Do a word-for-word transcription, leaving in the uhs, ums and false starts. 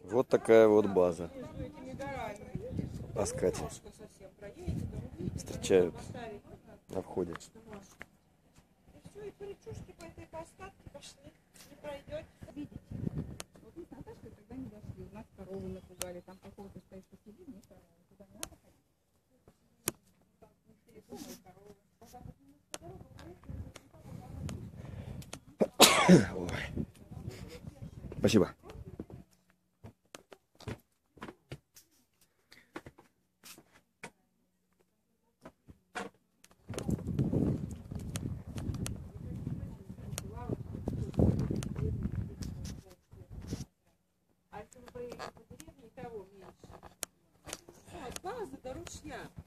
Вот такая вот база. Аскати встречают на входе. Ой. Спасибо. А если вы поедете по деревне, того меньше. От базы до ручья.